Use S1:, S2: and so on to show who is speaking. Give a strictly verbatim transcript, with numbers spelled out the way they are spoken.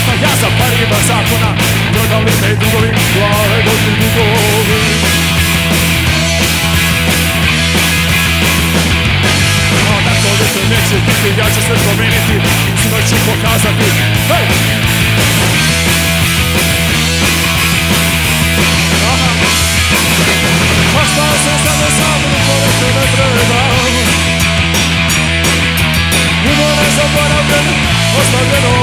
S1: sam ja za parima zakona, prodali me i drugovi, glave dođu dugovi. A tako više neće biti, ja ću sve promeniti, svima ću pokazati. Hej! A stao sam sad na saboru, koliko ne treba. Ljubo nezaboravljeno, ostavljeno